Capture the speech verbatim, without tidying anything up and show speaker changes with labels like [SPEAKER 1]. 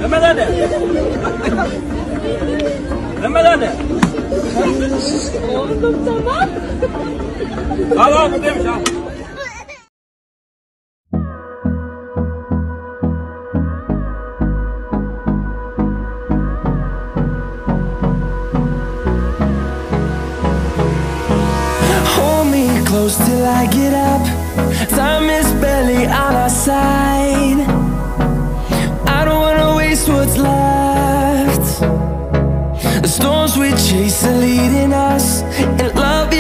[SPEAKER 1] Mehmet hadi. Mehmet hadi.
[SPEAKER 2] Oğlum tamam.
[SPEAKER 1] Al al buradaymış al.
[SPEAKER 3] Close till I get up. Time is barely on our side. I don't wanna waste what's left. The storms we chase are leading us, and love